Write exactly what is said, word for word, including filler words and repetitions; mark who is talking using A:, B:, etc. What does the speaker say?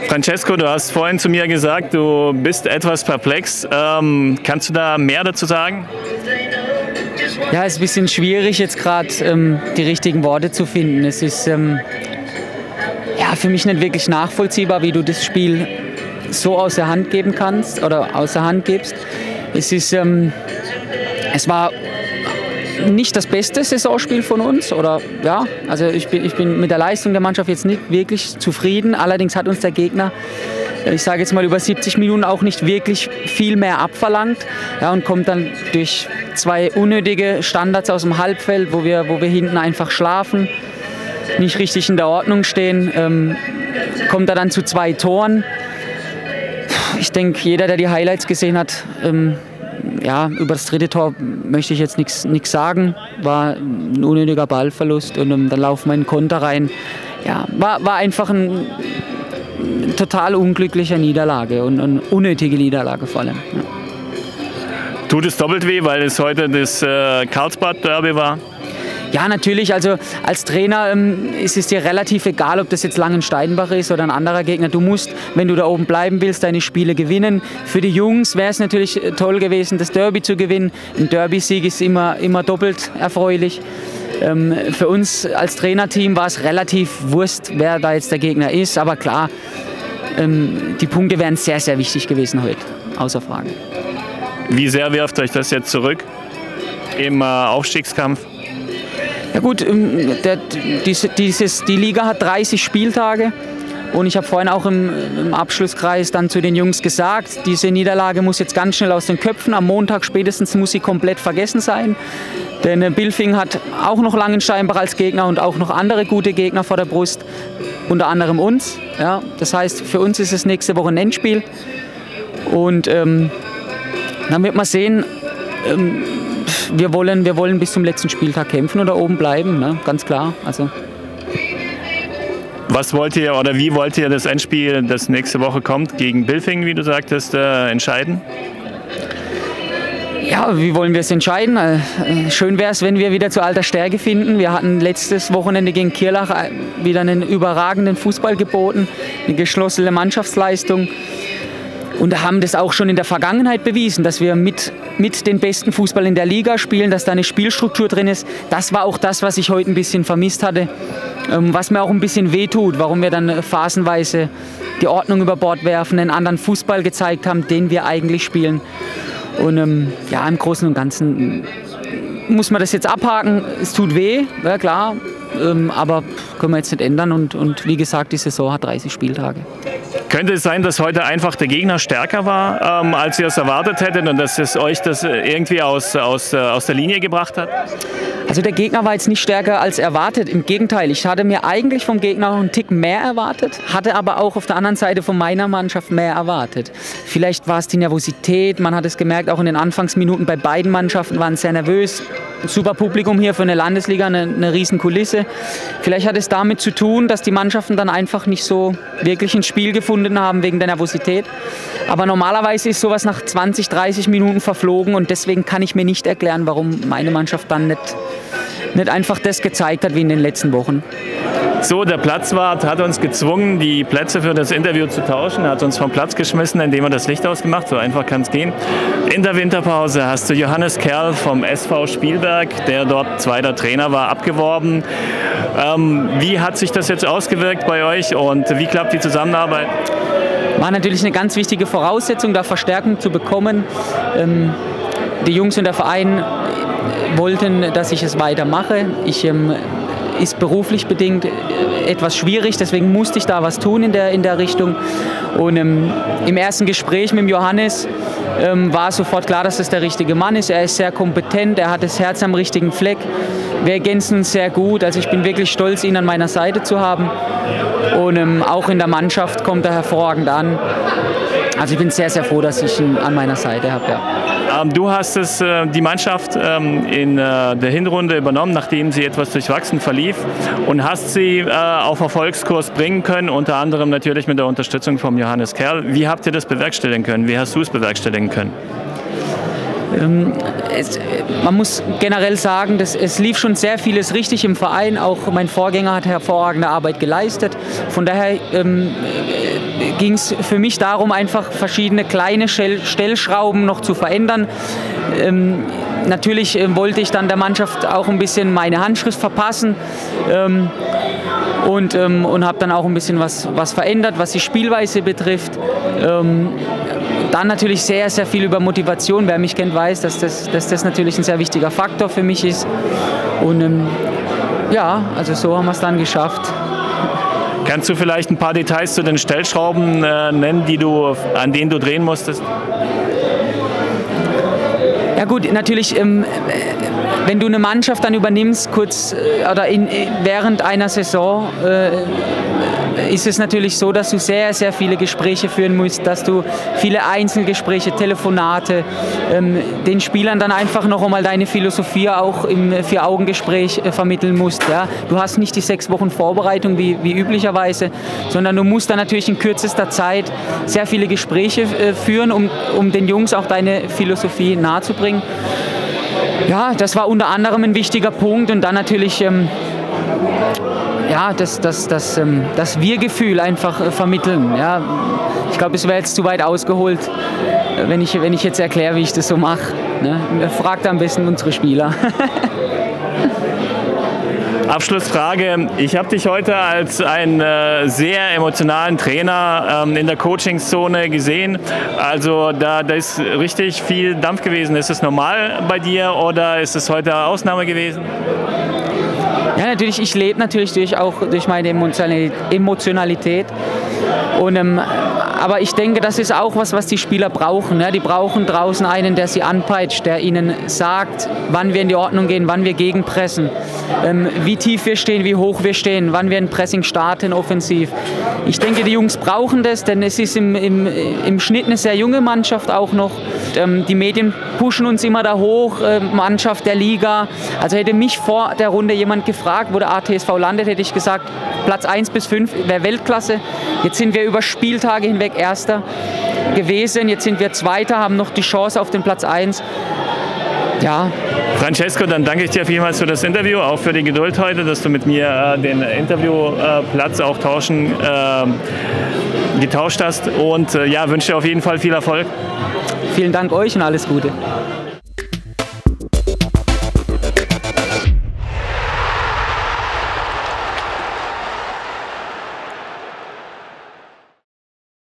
A: Francesco, du hast vorhin zu mir gesagt, du bist etwas perplex. Ähm, kannst du da mehr dazu sagen?
B: Ja, es ist ein bisschen schwierig, jetzt gerade ähm, die richtigen Worte zu finden. Es ist ähm, ja, für mich nicht wirklich nachvollziehbar, wie du das Spiel so aus der Hand geben kannst oder aus der Hand gibst. Es ist, ähm, es war nicht das beste Saisonspiel von uns, oder ja, also ich bin, ich bin mit der Leistung der Mannschaft jetzt nicht wirklich zufrieden. Allerdings hat uns der Gegner, ich sage jetzt mal über siebzig Minuten, auch nicht wirklich viel mehr abverlangt, ja, und kommt dann durch zwei unnötige Standards aus dem Halbfeld, wo wir, wo wir hinten einfach schlafen, nicht richtig in der Ordnung stehen, ähm, kommt er dann zu zwei Toren. Ich denke, jeder, der die Highlights gesehen hat, ähm, ja, über das dritte Tor möchte ich jetzt nichts sagen. War ein unnötiger Ballverlust und um, dann laufen wir in den Konter rein. Ja, war, war einfach ein, ein total unglücklicher Niederlage und eine unnötige Niederlage vor allem. Ja.
A: Tut es doppelt weh, weil es heute das äh, Karlsbad-Derby war?
B: Ja, natürlich. Also als Trainer ähm, ist es dir relativ egal, ob das jetzt Langensteinbach ist oder ein anderer Gegner. Du musst, wenn du da oben bleiben willst, deine Spiele gewinnen. Für die Jungs wäre es natürlich toll gewesen, das Derby zu gewinnen. Ein Derby-Sieg ist immer, immer doppelt erfreulich. Ähm, für uns als Trainerteam war es relativ Wurst, wer da jetzt der Gegner ist. Aber klar, ähm, die Punkte wären sehr, sehr wichtig gewesen heute, außer Frage.
A: Wie sehr wirft euch das jetzt zurück im äh, Aufstiegskampf?
B: Ja gut, der, dieses, dieses, die Liga hat dreißig Spieltage und ich habe vorhin auch im, im Abschlusskreis dann zu den Jungs gesagt, diese Niederlage muss jetzt ganz schnell aus den Köpfen, am Montag spätestens muss sie komplett vergessen sein, denn Bilfing hat auch noch Langensteinbach als Gegner und auch noch andere gute Gegner vor der Brust, unter anderem uns. Ja, das heißt, für uns ist es nächste Woche ein Endspiel und ähm, dann wird man sehen, ähm, Wir wollen, wir wollen bis zum letzten Spieltag kämpfen oder oben bleiben, ne? Ganz klar. Also.
A: Was wollt ihr oder wie wollt ihr das Endspiel, das nächste Woche kommt, gegen Bilfing, wie du sagtest, äh, entscheiden?
B: Ja, wie wollen wir es entscheiden? Äh, schön wäre es, wenn wir wieder zu alter Stärke finden. Wir hatten letztes Wochenende gegen Kirlach wieder einen überragenden Fußball geboten, eine geschlossene Mannschaftsleistung. Und haben das auch schon in der Vergangenheit bewiesen, dass wir mit, mit den besten Fußball in der Liga spielen, dass da eine Spielstruktur drin ist. Das war auch das, was ich heute ein bisschen vermisst hatte, ähm, was mir auch ein bisschen wehtut, warum wir dann phasenweise die Ordnung über Bord werfen, einen anderen Fußball gezeigt haben, den wir eigentlich spielen. Und ähm, ja, im Großen und Ganzen muss man das jetzt abhaken. Es tut weh, ja klar, ähm, aber können wir jetzt nicht ändern. Und, und wie gesagt, die Saison hat dreißig Spieltage.
A: Könnte es sein, dass heute einfach der Gegner stärker war, ähm, als ihr es erwartet hättet und dass es euch das irgendwie aus, aus, aus der Linie gebracht hat?
B: Also der Gegner war jetzt nicht stärker als erwartet. Im Gegenteil, ich hatte mir eigentlich vom Gegner noch einen Tick mehr erwartet, hatte aber auch auf der anderen Seite von meiner Mannschaft mehr erwartet. Vielleicht war es die Nervosität, man hat es gemerkt, auch in den Anfangsminuten bei beiden Mannschaften waren sehr nervös. Super Publikum hier für eine Landesliga, eine, eine riesen Kulisse. Vielleicht hat es damit zu tun, dass die Mannschaften dann einfach nicht so wirklich ein Spiel gefunden haben wegen der Nervosität. Aber normalerweise ist sowas nach zwanzig, dreißig Minuten verflogen und deswegen kann ich mir nicht erklären, warum meine Mannschaft dann nicht, nicht einfach das gezeigt hat wie in den letzten Wochen.
A: So, der Platzwart hat uns gezwungen, die Plätze für das Interview zu tauschen. Er hat uns vom Platz geschmissen, indem er das Licht ausgemacht hat. So einfach kann es gehen. In der Winterpause hast du Johannes Kerl vom S V Spielberg, der dort zweiter Trainer war, abgeworben. Ähm, wie hat sich das jetzt ausgewirkt bei euch und wie klappt die Zusammenarbeit?
B: War natürlich eine ganz wichtige Voraussetzung, da Verstärkung zu bekommen. Ähm, die Jungs und der Verein wollten, dass ich es weitermache. Ich ähm, ist beruflich bedingt etwas schwierig, deswegen musste ich da was tun in der, in der Richtung. Und ähm, im ersten Gespräch mit dem Johannes ähm, war sofort klar, dass das der richtige Mann ist. Er ist sehr kompetent, er hat das Herz am richtigen Fleck. Wir ergänzen uns sehr gut, also ich bin wirklich stolz, ihn an meiner Seite zu haben. Und ähm, auch in der Mannschaft kommt er hervorragend an. Also ich bin sehr, sehr froh, dass ich ihn an meiner Seite habe. Ja.
A: Ähm, du hast es, äh, die Mannschaft ähm, in äh, der Hinrunde übernommen, nachdem sie etwas durchwachsen verlief und hast sie äh, auf Erfolgskurs bringen können, unter anderem natürlich mit der Unterstützung von Johannes Kerl. Wie habt ihr das bewerkstelligen können? Wie hast du es bewerkstelligen können?
B: Ähm, es, man muss generell sagen, dass es lief schon sehr vieles richtig im Verein. Auch mein Vorgänger hat hervorragende Arbeit geleistet. Von daher ähm, ging es für mich darum, einfach verschiedene kleine Stellschrauben noch zu verändern. Ähm, natürlich äh, wollte ich dann der Mannschaft auch ein bisschen meine Handschrift verpassen. Ähm, Und, ähm, und habe dann auch ein bisschen was, was verändert, was die Spielweise betrifft. Ähm, dann natürlich sehr, sehr viel über Motivation. Wer mich kennt, weiß, dass das, dass das natürlich ein sehr wichtiger Faktor für mich ist. Und ähm, ja, also so haben wir es dann geschafft.
A: Kannst du vielleicht ein paar Details zu den Stellschrauben äh, nennen, die du, an denen du drehen musstest?
B: Ja gut, natürlich, ähm, wenn du eine Mannschaft dann übernimmst, kurz äh, oder in, während einer Saison, äh, ist es natürlich so, dass du sehr, sehr viele Gespräche führen musst, dass du viele Einzelgespräche, Telefonate, ähm, den Spielern dann einfach noch einmal deine Philosophie auch im Vier-Augen-Gespräch äh, vermitteln musst. Ja? Du hast nicht die sechs Wochen Vorbereitung wie, wie üblicherweise, sondern du musst dann natürlich in kürzester Zeit sehr viele Gespräche äh, führen, um, um den Jungs auch deine Philosophie nahezubringen. Ja, das war unter anderem ein wichtiger Punkt und dann natürlich ähm, ja, das, das, das, ähm, das Wir-Gefühl einfach äh, vermitteln. Ja. Ich glaube, es wäre jetzt zu weit ausgeholt, äh, wenn, ich, wenn ich jetzt erkläre, wie ich das so mache. Ne? Fragt am besten unsere Spieler.
A: Abschlussfrage. Ich habe dich heute als einen äh, sehr emotionalen Trainer ähm, in der Coachingzone gesehen. Also da, da ist richtig viel Dampf gewesen. Ist es normal bei dir oder ist es heute Ausnahme gewesen?
B: Ja, natürlich. Ich lebe natürlich durch, auch durch meine Emotionalität. Und, ähm, aber ich denke, das ist auch was, was die Spieler brauchen. Ja? Die brauchen draußen einen, der sie anpeitscht, der ihnen sagt, wann wir in die Ordnung gehen, wann wir gegenpressen, ähm, wie tief wir stehen, wie hoch wir stehen, wann wir ein Pressing starten, offensiv. Ich denke, die Jungs brauchen das, denn es ist im, im, im Schnitt eine sehr junge Mannschaft auch noch. Ähm, die Medien pushen uns immer da hoch, äh, Mannschaft der Liga. Also hätte mich vor der Runde jemand gefragt, wo der A T S V landet, hätte ich gesagt, Platz eins bis fünf wäre Weltklasse. Jetzt sind wir über Spieltage hinweg Erster gewesen, jetzt sind wir Zweiter, haben noch die Chance auf den Platz eins. Ja.
A: Francesco, dann danke ich dir vielmals für das Interview, auch für die Geduld heute, dass du mit mir äh, den Interviewplatz äh, auch tauschen, äh, getauscht hast und äh, ja, wünsche dir auf jeden Fall viel Erfolg.
B: Vielen Dank euch und alles Gute.